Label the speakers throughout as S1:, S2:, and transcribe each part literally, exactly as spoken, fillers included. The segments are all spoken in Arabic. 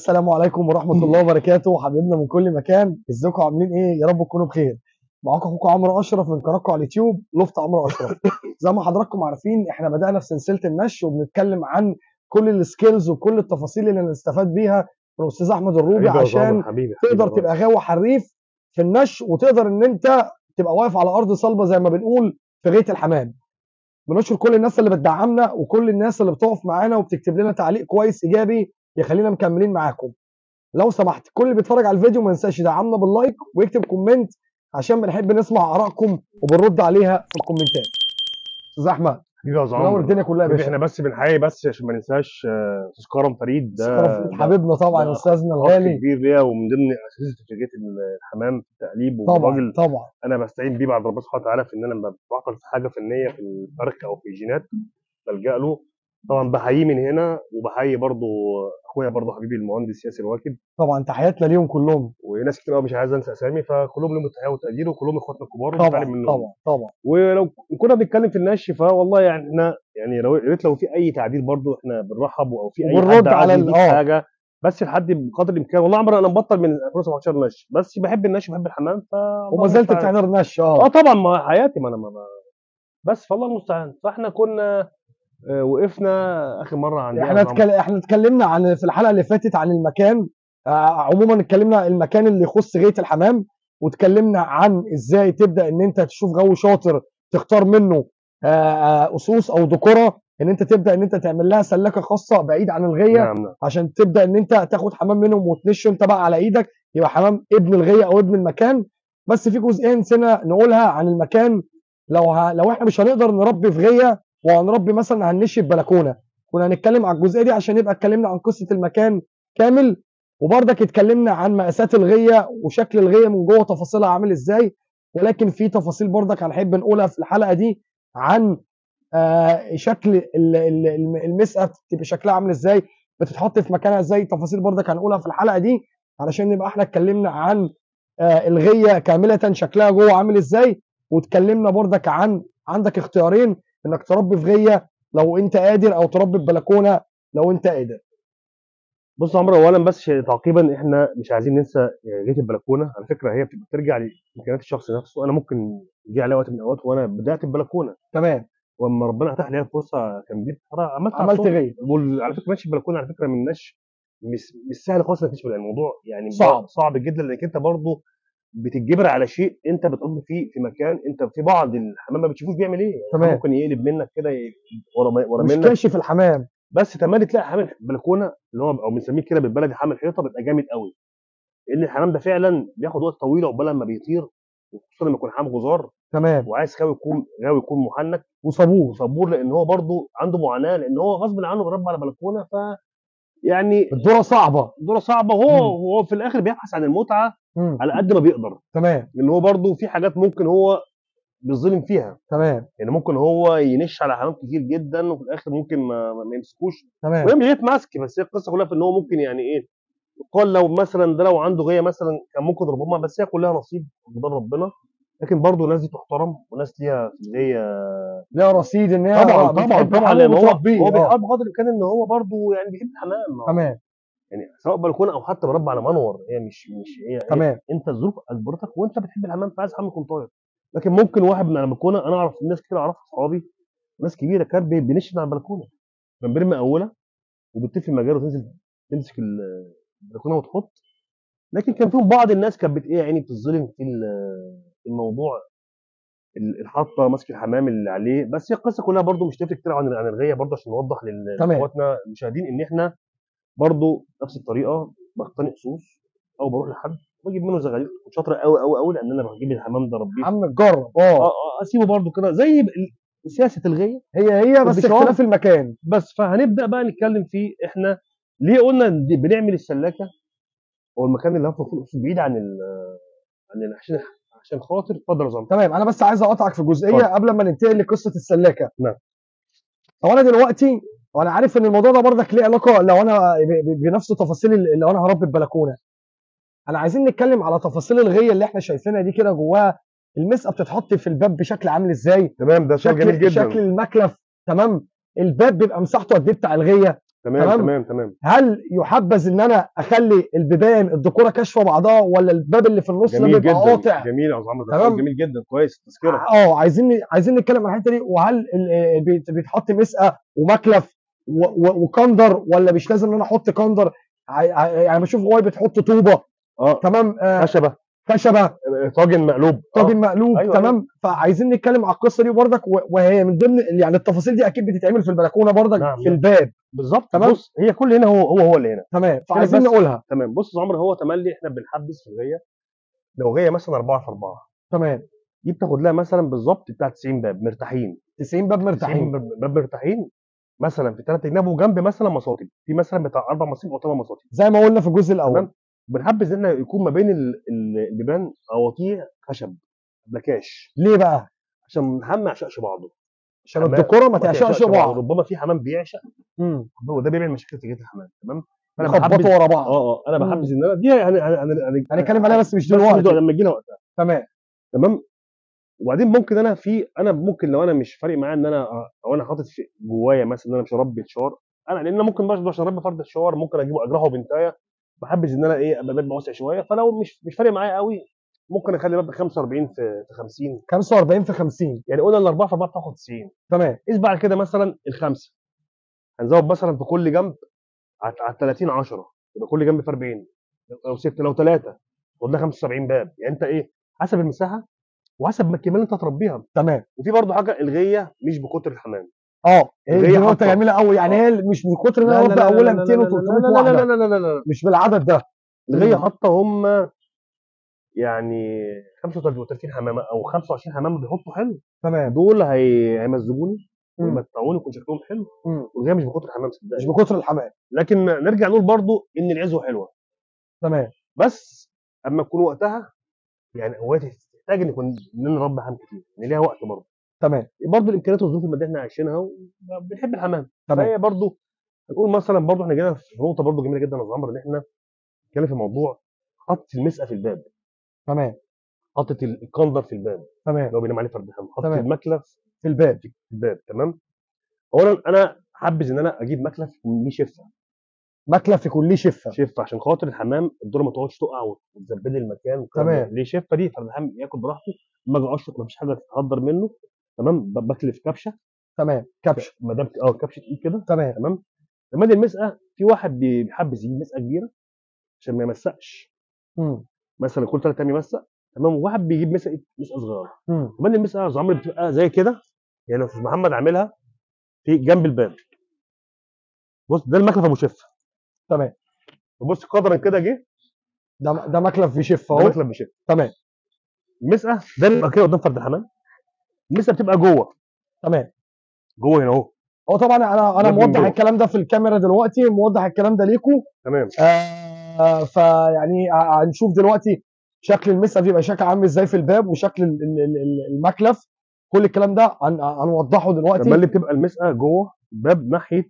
S1: السلام عليكم ورحمة الله وبركاته، حبايبنا من كل مكان، ازيكم عاملين ايه؟ يا رب تكونوا بخير. معاكم اخوكم عمرو اشرف من قناتكم على اليوتيوب لوفت عمرو اشرف. زي ما حضراتكم عارفين احنا بدأنا في سلسلة النش وبنتكلم عن كل السكيلز وكل التفاصيل اللي نستفاد بيها من الاستاذ احمد الروبي عشان
S2: حبيبي
S1: تقدر تبقى غاوي حريف في النش وتقدر ان انت تبقى واقف على ارض صلبة زي ما بنقول في غاية الحمام. بنشكر كل الناس اللي بتدعمنا وكل الناس اللي بتقف معانا وبتكتب لنا تعليق كويس ايجابي يخلينا مكملين معاكم. لو سمحت كل اللي بيتفرج على الفيديو ما ينساش يدعمنا باللايك ويكتب كومنت عشان بنحب نسمع ارائكم وبنرد عليها في الكومنتات. استاذ احمد
S2: حبيبي يا
S1: منور الدنيا كلها يا باشا.
S2: احنا بس بنحيي بس عشان ما ننساش استاذ كرم فريد، ده
S1: فريد حبيبنا طبعا استاذنا الغالي
S2: كبير ليا ومن ضمن اساتذه فرقه الحمام في التقليب،
S1: طبعا طبعا
S2: انا بستعين بيه بعد ربنا سبحانه وتعالى في ان انا لما بعطل في حاجه فنيه في الفرخ او في الجينات بلجأ له. طبعا بحييه من هنا وبحيي برضو اخويا برضو حبيبي المهندس ياسر واكد،
S1: طبعا تحياتنا ليهم كلهم،
S2: وناس كتير قوي مش عايز انسى اسامي، فكلهم لهم التحيه والتقدير وكلهم اخواتنا الكبار
S1: طبعا منهم. طبعا طبعا.
S2: ولو كنا بنتكلم في النش فوالله يعني احنا يعني يا ريت لو في اي تعديل برضو احنا بنرحب، او في اي حد عايز يضيف حاجه بس لحد بقدر الامكان. والله عمري انا مبطل من ألفين وسبعتاشر نش، بس بحب النش وبحب الحمام ف
S1: وما زلت بتحضر نش. اه
S2: اه طبعا ما حياتي ما انا ما بس فالله المستعان. فاحنا كنا وقفنا اخر مره عند
S1: احنا تكل... احنا اتكلمنا عن في الحلقه اللي فاتت عن المكان. آه عموما اتكلمنا المكان اللي يخص غايه الحمام، واتكلمنا عن ازاي تبدا ان انت تشوف غاوي شاطر تختار منه آه اسوس او ذكوره، ان انت تبدا ان انت تعمل لها سلكه خاصه بعيد عن الغيه.
S2: نعم نعم.
S1: عشان تبدا ان انت تاخد حمام منهم وتنشه انت بقى على ايدك، يبقى حمام ابن الغيه او ابن المكان. بس في جزئيه نسينا نقولها عن المكان. لو ه... لو احنا مش هنقدر نربي في غيه وهنربي مثلا هننشي بلكونه، كنا هنتكلم على الجزئيه دي عشان يبقى اتكلمنا عن قصه المكان كامل، وبرضك اتكلمنا عن مقاسات الغيه وشكل الغيه من جوه تفاصيلها عامل ازاي. ولكن في تفاصيل برضك هنحب نقولها في الحلقه دي عن آه شكل المسقه تبقى شكلها عامل ازاي، بتتحط في مكانها ازاي. تفاصيل برضك هنقولها في الحلقه دي علشان نبقى احنا اتكلمنا عن آه الغيه كامله شكلها جوه عامل ازاي. واتكلمنا برضك عن عندك اختيارين انك تربي في غيه لو انت قادر، او تربي ببلكونه لو انت قادر.
S2: بص يا عمرو، اولا بس تعقيبا احنا مش عايزين ننسى غايه البلكونه. على فكره هي بترجع لامكانيات الشخص نفسه. انا ممكن يجي علي وقت من الاوقات وانا بدات البلكونه
S1: تمام،
S2: واما ربنا اتاح لي فرصه كان جيت عملت
S1: عملت غيه.
S2: على فكره ماشي البلكونه على فكره من نش مش مش سهل خالص انك تشتغل الموضوع، يعني
S1: صعب
S2: صعب جدا لانك انت برضه بتتجبر على شيء انت بتقضي فيه في مكان انت في بعض الحمام ما بتشوفوش بيعمل ايه.
S1: تمام.
S2: ممكن يقلب منك كده ورا ورا
S1: منك، مش كاشف الحمام.
S2: بس تملي تلاقي حامل بلكونه اللي هو او بنسميه كده بالبلدي حامل حيطه بيبقى جامد قوي، لان الحمام ده فعلا بياخد وقت طويل عقبال ما بيطير، وخصوصا لما يكون حمام غزار.
S1: تمام.
S2: وعايز غاوي يكون غاوي يكون محنك
S1: وصبور
S2: وصبور، لان هو برضه عنده معاناه، لان هو غصب عنه بيربى على بلكونه. ف يعني
S1: الدوره صعبه
S2: الدوره صعبه، وهو هو في الاخر بيبحث عن المتعه
S1: مم.
S2: على قد ما بيقدر.
S1: تمام.
S2: لان هو برضه في حاجات ممكن هو بيظلم فيها.
S1: تمام.
S2: يعني ممكن هو ينش على حمام كتير جدا وفي الاخر ممكن ما, ما يمسكوش.
S1: تمام.
S2: وهي مش غايه مسك، بس هي القصه كلها في ان هو ممكن يعني ايه، قال لو مثلا ده لو عنده غايه مثلا كان ممكن ربما، بس هي كلها نصيب وقدر ربنا. لكن برضه الناس دي تحترم وناس ليها في الغايه
S1: ليها رصيد ان هي
S2: طبعا طبعا طبعا، لان هو هو بيحاول بقدر الامكان ان هو برضه يعني بيحب الحمام.
S1: تمام.
S2: يعني سواء بلكونه او حتى بربى على منور، هي مش مش هي,
S1: تمام.
S2: هي انت الظروف اجبرتك وانت بتحب الحمام فعايز حمام يكون طاير. لكن ممكن واحد من على البلكونه، انا اعرف ناس كتير اعرفها اصحابي ناس كبيره كان بينش على البلكونه، كان بيرمي اوله وبتطفي المجال وتنزل تمسك البلكونه وتحط. لكن كان فيهم بعض الناس كانت بت ايه يعني بتظلم في الموضوع، الحاطه ماسك الحمام اللي عليه. بس هي القصه كلها برده مش تفرق كتير عن عن الغيه، برده عشان نوضح لاخواتنا المشاهدين ان احنا برده نفس الطريقه بقتني اسوس او بروح لحد واجيب منه زغاليل شاطره قوي قوي قوي، لان انا بجيب الحمام ده اربيه
S1: عم تجرب اه
S2: اه اسيبه برده كده زي سياسه الغيه
S1: هي هي بس اختلاف المكان
S2: بس. فهنبدا بقى نتكلم في احنا ليه قلنا بنعمل السلاكه او المكان اللي هنفرض فيه بعيد عن ال عن ال عشان عشان خاطر. اتفضل يا زلمه.
S1: تمام. انا بس عايز اقطعك في جزئيه قبل ما ننتقل لقصه السلاكه.
S2: نعم.
S1: هو انا دلوقتي وانا عارف ان الموضوع ده برضك ليه علاقه لو انا بنفس تفاصيل اللي انا هربي البلكونه. انا عايزين نتكلم على تفاصيل الغيه اللي احنا شايفينها دي كده جواها. المسقه بتتحط في الباب بشكل عامل ازاي؟
S2: تمام، ده سؤال جميل جدا.
S1: شكل المكلف. تمام. الباب بيبقى مساحته قد ايه بتاع الغيه؟
S2: تمام
S1: تمام؟
S2: تمام تمام
S1: هل يحبذ ان انا اخلي البيبان الديكوره كاشفه بعضها، ولا الباب اللي في النص ده
S2: جميل
S1: بيبقى
S2: جدا
S1: قاطع؟
S2: جميل يا استاذ عمرو، ده سؤال
S1: تمام؟
S2: جميل جدا، كويس تذكره.
S1: اه عايزين عايزين نتكلم عن الحته دي. وهل ال- آه، بيت- بيتحط مسقه ومكلف و- و- وكندر، ولا مش لازم ان انا احط كندر؟ ع- ع- يعني بشوف هواي بتحط طوبه.
S2: اه
S1: تمام. آه
S2: خشبه،
S1: خشبه،
S2: آه، طاجن مقلوب،
S1: طاجن
S2: اه
S1: مقلوب.
S2: ايوه ايوه.
S1: تمام. فعايزين نتكلم على القصه دي برضك، و- وهي من ضمن يعني التفاصيل دي اكيد بتتعمل في البلكونه برضك
S2: نعم
S1: في
S2: نعم
S1: الباب.
S2: بالظبط.
S1: تمام.
S2: بص هي كل هنا هو هو هو اللي هنا.
S1: تمام.
S2: نتكلم
S1: فعايزين
S2: بس
S1: نقولها.
S2: تمام. بص يا عمرو، هو تملي احنا بنحبس في الغيه. لو غيه مثلا أربعة في أربعة،
S1: تمام.
S2: دي بتاخد لها مثلا بالظبط بتاع تسعين باب مرتاحين.
S1: تسعين باب
S2: تسعين
S1: مرتاحين.
S2: باب باب مرتاحين، مثلا في ثلاث جناب، وجنب مثلا مصاطب، في مثلا بتاع اربع مصاطب او ثمان مصاطب.
S1: زي ما قلنا في الجزء الاول.
S2: تمام. بنحبذ ان إحنا يكون ما بين ال- ال- البيبان قواطيع خشب بلاكاش،
S1: ليه بقى؟
S2: عشان الحمام ما يعشقش بعضه.
S1: عشان
S2: حمام
S1: الديكوره ما
S2: ما
S1: تعشقش
S2: تعشقش بعض،
S1: بعض.
S2: ربما في حمام بيعشق
S1: امم
S2: وده بيعمل مشاكل في جهه الحمام. تمام. فانا بحبذ
S1: يخبطوا ورا بعض.
S2: اه اه انا
S1: مم.
S2: بحبذ ان انا دي يعني يعني يعني
S1: هنتكلم عليها بس مش
S2: بس مش
S1: دلوقتي.
S2: لما جينا وقتها.
S1: تمام.
S2: تمام. وبعدين ممكن انا في انا ممكن لو انا مش فارق معايا ان انا او انا حاطط في جوايا مثلا ان انا مش هربي الشوار، انا لان انا ممكن برضه عشان اربي فرد الشوار ممكن اجيبه اجرحه بنتايه. بحبذ ان انا ايه ابقى باب واسع شويه، فلو مش مش فارق معايا قوي ممكن اخلي باب خمسة وأربعين في في خمسين.
S1: خمسة وأربعين في خمسين.
S2: يعني قلنا الاربعه في اربعه بتاخد تسعين.
S1: تمام.
S2: قيس بعد كده مثلا الخمسه، هنزود مثلا في كل جنب على على ثلاثين عشرة، يبقى كل جنب في أربعين. لو ستة لو ثلاثه قلنا خمسة وسبعين باب. يعني انت ايه حسب المساحه وحسب ما الكميه اللي انت هتربيها.
S1: تمام.
S2: وفي برضه حاجه، الغيه مش بكتر الحمام.
S1: اه دي
S2: الغيه
S1: نقطه
S2: حاطه
S1: جميله قوي. يعني
S2: اه
S1: هي مش من كتر ان انا
S2: لا لا
S1: اربي
S2: لا لا
S1: اولها
S2: لا لا
S1: مئتين
S2: لا
S1: و300
S2: لا لا لا
S1: واحده،
S2: لا لا لا لا.
S1: مش بالعدد ده.
S2: الغيه
S1: مم.
S2: حاطه هم يعني خمسة وثلاثين حمامه او خمسة وعشرين حمامه بيحطوا حلو.
S1: تمام.
S2: دول هي- هيمزجوني
S1: مم.
S2: ويمتعوني ويكون شكلهم حلو.
S1: مم.
S2: والغيه مش بكتر الحمام
S1: مش
S2: صدقني.
S1: بكتر الحمام.
S2: لكن نرجع نقول برضو ان العزوه حلوه،
S1: تمام.
S2: بس اما تكون وقتها يعني هو تحتاج ان يكون ان نربي حمام كتير، ان ليها وقت برضه.
S1: تمام.
S2: برضه الامكانيات والظروف الماديه احنا عايشينها وبنحب الحمام.
S1: تمام.
S2: فهي برضه هنقول مثلا برضه احنا جينا في نقطه برضه جميله جدا يا أستاذ عمرو، ان احنا نتكلم في موضوع حطه المسقه في الباب،
S1: تمام.
S2: حطه الكندر في الباب اللي
S1: تمام.
S2: هو بينام عليه فرد حمام، حطه
S1: تمام.
S2: المكلف
S1: في الباب.
S2: في الباب. تمام. اولا انا حابذ ان انا اجيب مكلف يكون ليه شفه،
S1: مكلف يكون ليه شفه.
S2: شفه عشان خاطر الحمام الدوره ما تقعدش تقع وتزبد المكان والكلام ده.
S1: تمام.
S2: ليه شفه دي؟ فالحمام ياكل براحته، اما اجي اشرط مفيش حاجه تتهدر منه. تمام. ب- بكلف كبشه،
S1: تمام. كبش.
S2: ما دام اه كبشه ايد كده.
S1: تمام.
S2: تمام. لما دي المسقه، في واحد بي- بيحب يجيب مسقه كبيره عشان ما يمسقش،
S1: امم
S2: مثلا كل ثلاث ايام يمسق. تمام. وواحد بيجيب مسقه مسقه صغيره.
S1: امم
S2: كمان المسقه يا أستاذ عمرو بتبقى زي كده، يعني لو استاذ محمد عاملها في جنب الباب. بص ده المكلف ابو شفه.
S1: تمام.
S2: بص قدرا كده جه،
S1: ده ده مكلف بشفه
S2: ده
S1: اهو.
S2: مكلف بشفه.
S1: تمام.
S2: المسقه ده بيبقى كده قدام فرد الحمام، المسقه بتبقى جوه
S1: تمام.
S2: جوه هنا اهو.
S1: هو طبعا انا انا
S2: جنب من
S1: موضح
S2: جوه.
S1: الكلام ده في الكاميرا دلوقتي، موضح الكلام ده ليكم.
S2: تمام.
S1: آه فيعني ه- هنشوف دلوقتي شكل المسقه بيبقى شكل عامل ازاي في الباب، وشكل ال- ال- ال- المكلف. كل الكلام ده هن- هنوضحه
S2: لما
S1: دلوقتي.
S2: اللي بتبقى المسقه جوه الباب ناحيه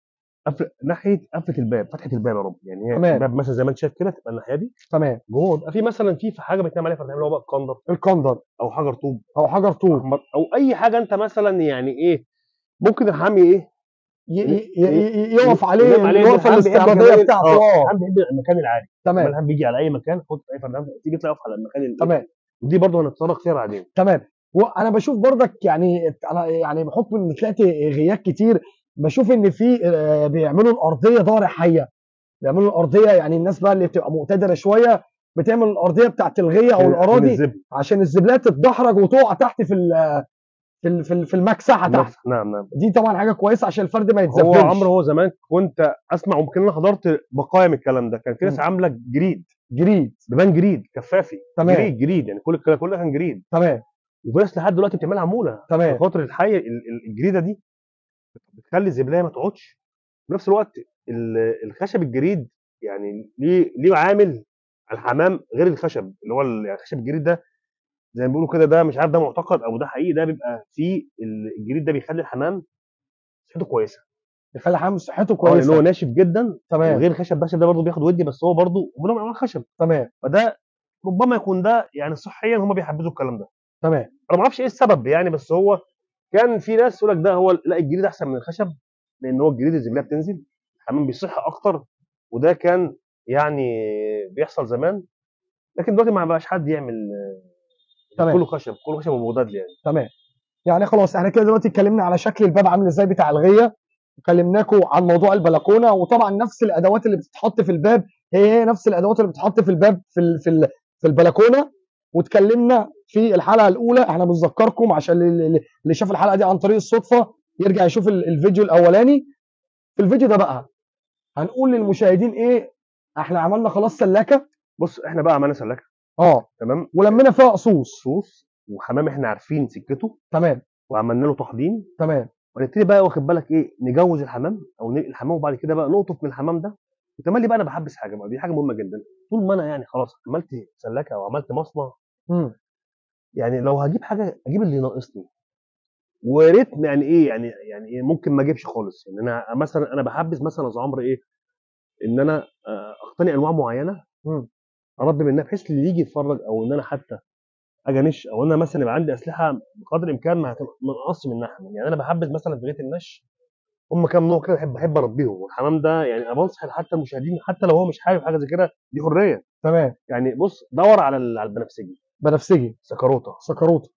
S2: قفل ناحيه قفله الباب، فتحه الباب يا رب. يعني هي
S1: تمام.
S2: الباب مثلا زي ما انت شايف كده تبقى الناحيه دي
S1: تمام.
S2: جوه، يبقى في مثلا في في حاجه بتنام عليها فبتعمل هو بقى الكندر
S1: الكندر
S2: او حجر طوب
S1: او حجر طوب.
S2: احمر او اي حاجه انت مثلا يعني ايه ممكن الحامي ايه
S1: ي-
S2: ي-
S1: ي- ي- يقف عليه
S2: ينام عليه.
S1: الوقفه
S2: الحام بيحب
S1: الاستعراضيه
S2: كمان
S1: بتاعته.
S2: اه
S1: اه
S2: الحام بيحب المكان العالي. كمان
S1: تمام.
S2: الحام بيجي على اي مكان، حط اي فردان تيجي تلاقي يقف على المكان ال-
S1: تمام.
S2: ودي برضه هنتطرق فيها بعدين.
S1: تمام. وانا بشوف برضك يعني انا يعني بحكم ان طلعت غيات كتير، بشوف ان في آه، بيعملوا الارضيه ضارع حيه. بيعملوا الارضيه، يعني الناس بقى اللي بتبقى مقتدره شويه بتعمل الارضيه بتاعت الغيه او
S2: عشان عشان
S1: الاراضي
S2: الزبل
S1: عشان الزبالات تتدحرج وتقع تحت في ال- في ال- في ال- في المكسحه تحت.
S2: المسح. نعم نعم.
S1: دي طبعا حاجه كويسه عشان الفرد ما
S2: هو
S1: يتزبلش.
S2: عمرو هو زمان كنت اسمع، ويمكن انا حضرت بقايا من الكلام ده، كان في ناس
S1: مم.
S2: عامله جريد،
S1: جريد.
S2: بيبان جريد كفافي.
S1: تمام.
S2: جريد جريد يعني كل الكلام كله كان جريد.
S1: تمام.
S2: وفي ناس لحد دلوقتي بتعملها عموله عشان
S1: تمام.
S2: خاطر الحي ال- ال- الجريده دي بتخلي الزباله ما تقعدش. في نفس الوقت ال- الخشب الجريد يعني ليه ليه عامل على الحمام غير الخشب اللي هو ال- يعني الخشب الجريد ده زي ما بيقولوا كده، ده مش عارف ده معتقد او ده حقيقي، ده بيبقى فيه ال- الجريد ده بيخلي الحمام صحته كويسه.
S1: يخلي حمام صحته
S2: اه لان هو
S1: كويسه.
S2: ناشف جدا.
S1: تمام.
S2: وغير الخشب، الخشب ده برضه بياخد ودي، بس هو برضه ونوع من انواع الخشب.
S1: تمام.
S2: فده ربما يكون ده يعني صحيا هم بيحبذوا الكلام ده.
S1: تمام.
S2: انا ما اعرفش ايه السبب يعني، بس هو كان في ناس تقول لك ده هو لا الجريد احسن من الخشب، لان هو الجريد الزباله بتنزل الحمام بيصح اكتر، وده كان يعني بيحصل زمان، لكن دلوقتي ما بقاش حد يعمل،
S1: تمام
S2: كله خشب، كله خشب ومضاد يعني.
S1: تمام. يعني خلاص احنا كده دلوقتي اتكلمنا على شكل الباب عامل ازاي بتاع الغيه، وكلمناكم عن موضوع البلكونه، وطبعا نفس الادوات اللي بتتحط في الباب هي هي نفس الادوات اللي بتتحط في الباب في ال في ال في البلكونه. واتكلمنا في الحلقه الاولى، احنا بنذكركم عشان اللي اللي شاف الحلقه دي عن طريق الصدفه يرجع يشوف ال- الفيديو الاولاني. في الفيديو ده بقى هنقول للمشاهدين ايه. احنا عملنا خلاص سلاكه،
S2: بص احنا بقى عملنا سلاكه،
S1: اه،
S2: تمام،
S1: ولمينا فيها قصوص،
S2: صوص وحمام احنا عارفين سكته،
S1: تمام
S2: وعملنا له تحضين،
S1: تمام
S2: ونبتدي بقى واخد بالك ايه، نجوز الحمام او ننقل الحمام، وبعد كده بقى نقطف من الحمام ده. وتملي بقى انا بحبس حاجه بقى، دي حاجه مهمه جدا. طول ما انا يعني خلاص عملت سلاكه او عملت مصنع،
S1: امم
S2: يعني لو هجيب حاجه اجيب اللي ناقصني، ويا ريت يعني ايه، يعني يعني إيه، ممكن ما اجيبش خالص. يعني انا مثلا انا بحبذ مثلا يا عمرو ايه، ان انا آه، اقتني انواع معينه
S1: امم
S2: اربي منها، بحيث اللي يجي يتفرج، او ان انا حتى اجي انش، او انا مثلا يبقى عندي اسلحه بقدر الامكان ما هت- ما انقصش منها حمام. يعني انا بحبذ مثلا في بيت النش هم كام نوع كده، بحب بحب اربيهم. والحمام ده يعني انا بنصح حتى المشاهدين، حتى لو هو مش حابب حاجه زي كده، دي حريه.
S1: تمام.
S2: يعني بص دور على ال- على البنفسجي،
S1: بنفسجي،
S2: سكروته،
S1: سكروته،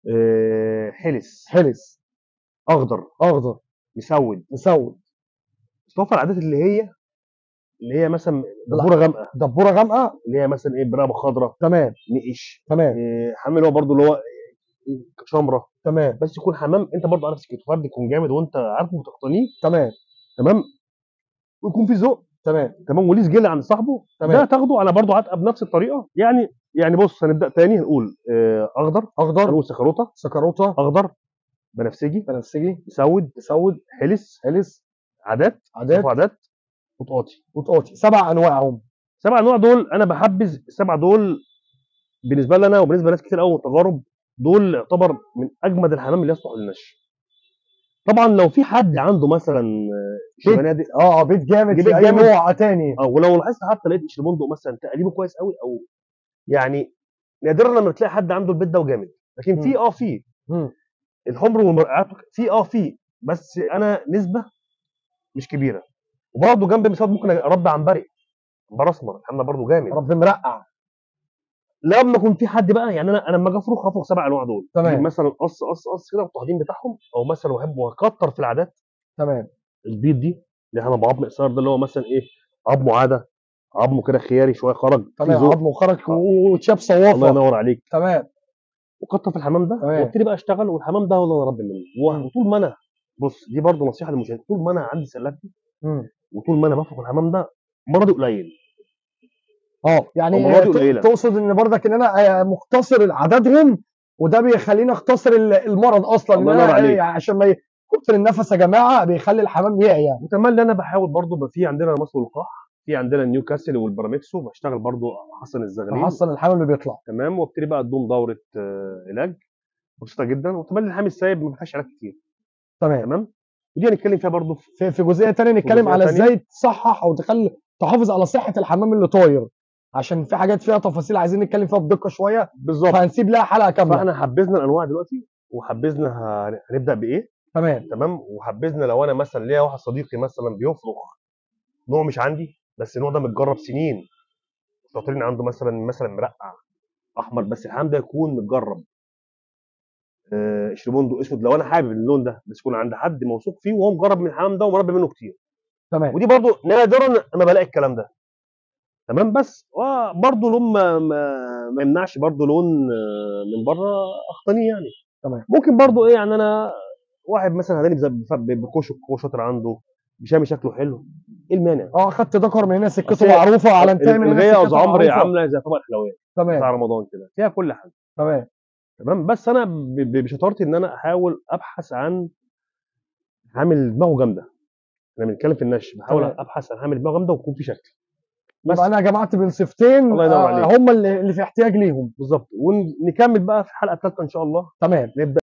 S2: آه، حلس،
S1: حلس،
S2: اخضر،
S1: اخضر،
S2: مسود.
S1: مسود،
S2: مصطفى العادات اللي هي اللي هي مثلا
S1: لا،
S2: دبوره غامقه،
S1: دبوره غامقه،
S2: اللي هي مثلا ايه، برقبه خضراء،
S1: تمام
S2: نقش،
S1: تمام
S2: إيه، حمام اللي هو برضو اللي هو إيه، شمره.
S1: تمام
S2: بس يكون حمام انت برضو عارف سكته، فرد يكون جامد وانت عارفه وتقتنيه،
S1: تمام
S2: تمام، ويكون في ذوق،
S1: تمام
S2: تمام، وليه سجل عند صاحبه، ده
S1: تمام.
S2: تاخده على برضو عتقه بنفس الطريقه يعني. يعني بص هنبدا تاني، هنقول آه، اخضر،
S1: اخضر،
S2: هنقول سكروته،
S1: سكروته،
S2: اخضر، بنفسجي،
S1: بنفسجي،
S2: مسود،
S1: مسود،
S2: حلس،
S1: حلس،
S2: عادات،
S1: عادات،
S2: مصطفى عادات، وطقاطي.
S1: وطقاطي. سبع انواعهم.
S2: سبع انواع دول انا بحبذ السبعه دول، بالنسبه لي انا وبالنسبه لناس كتير قوي من التجارب، دول يعتبر من اجمد الحمام اللي يصلح للنشر. طبعا لو في حد عنده مثلا آه،
S1: بيت،
S2: شبانه دي،
S1: اه بيت جامد
S2: جيب
S1: في اي
S2: جامد،
S1: نوع تاني.
S2: اه، ولو لاحظت حتى لقيت شربوندو مثلا تقريبه كويس قوي، او يعني نادرا لما تلاقي حد عنده البيت ده وجامد. لكن
S1: مم.
S2: في اه في
S1: مم.
S2: الحمر والمرقعات، في اه في بس انا نسبه مش كبيره. وبرضه جنب مساعد ممكن اربي عنبري، عنبر اسمر، الحمام برضه جامد.
S1: رب مرقع.
S2: لما يكون في حد بقى، يعني انا انا لما اجي افرخ هفرخ سبع انواع دول، اجيب
S1: تمام
S2: مثلا قص قص قص كده والتقديم بتاعهم، او مثلا بحب اكتر في العادات.
S1: تمام
S2: البيض دي اللي احنا بعظم اقصار ده، اللي هو مثلا ايه، عظمه عاده، عظمه كده خياري شويه، خرج في
S1: تمام.
S2: ذوق.
S1: عظم وخرج
S2: آه،
S1: وشاب
S2: الله
S1: صوافه.
S2: ينور عليك.
S1: تمام
S2: وكتر في الحمام ده،
S1: تمام.
S2: وابتدي بقى اشتغل، والحمام ده هو اللي انا اربي منه.
S1: مم.
S2: وطول ما انا، بص دي برضه نصيحه للمشاهدين، طول ما انا عندي سلاتي،
S1: مم.
S2: وطول ما انا بفرق الحمام ده، مرضي قليل
S1: اه
S2: او
S1: يعني
S2: مراتي
S1: ت-
S2: قليله.
S1: تقصد ان برضك ان انا آه، مختصر عددهم، وده بيخليني اختصر ال- المرض اصلا، ان
S2: الله ينور
S1: انا آه،
S2: عليك.
S1: عشان ما يكتر النفس يا جماعه بيخلي الحمام يعيا.
S2: وتملي انا بحاول برضه يبقى في عندنا مصر والقاح، في عندنا نيوكاسل والبراميكسو، بشتغل برضه حسن الزغليل،
S1: فحصل الحمام اللي بيطلع.
S2: تمام، وابتدي بقى ادوم دوره آه، علاج بسيطه جدا. وتملي الحامي السايب ما فيهاش علاج كتير،
S1: تمام.
S2: تمام. ودي هنتكلم فيها برضه في
S1: في في جزئيه تانية
S2: في
S1: نتكلم
S2: جزئيه
S1: على
S2: ثانيه.
S1: ازاي تصحح او تخلي تحافظ على صحه الحمام اللي طاير، عشان في حاجات فيها تفاصيل عايزين نتكلم فيها بدقه شويه،
S2: بالظبط.
S1: فهنسيب لها حلقه كامله.
S2: فاحنا حبذنا الانواع دلوقتي، وحبذنا ه- هنبدا بايه،
S1: تمام
S2: تمام. وحبذنا لو انا مثلا ليا واحد صديقي مثلا بيفرخ نوع مش عندي، بس النوع ده متجرب سنين، شاطرين عنده مثلا مثلا مرقع احمر، بس الحمام ده يكون متجرب، آه، شريبوندو اسود، لو انا حابب اللون ده، بس يكون عند حد موثوق فيه وهو مجرب من الحمام ده ومربي منه كتير.
S1: تمام
S2: ودي برضو نادرا انا بلاقي الكلام ده، تمام. بس برضه لون ما, ما, ما يمنعش برضه لون آه، من بره اقتنيه يعني.
S1: تمام.
S2: ممكن برضه ايه، يعني انا واحد مثلا هداني بز- بكوشه، هو شاطر عنده، بشامي شكله حلو، ايه المانع؟
S1: اه خدت ذكر من هنا
S2: اصل
S1: سكته
S2: هي
S1: معروفه، على انتهي من هنا
S2: الغيه يا
S1: سكته
S2: عمرو
S1: معروفه.
S2: عامله زي طبق الحلويات
S1: تمام
S2: بتاع رمضان كده، فيها كل حاجه،
S1: تمام
S2: تمام. بس انا ب- ب- بشطارتي ان انا احاول ابحث عن عامل دماغه جامده. احنا بنتكلم في النش، بحاول
S1: تمام.
S2: ابحث عن عامل دماغه جامده ويكون في شكل.
S1: يبقى
S2: بس
S1: انا جمعت بين صفتين
S2: الله ينور
S1: آه،
S2: عليك،
S1: هم اللي اللي في احتياج ليهم.
S2: بالظبط. ونكمل بقى في الحلقه الثالثه ان شاء الله،
S1: تمام.
S2: نبدا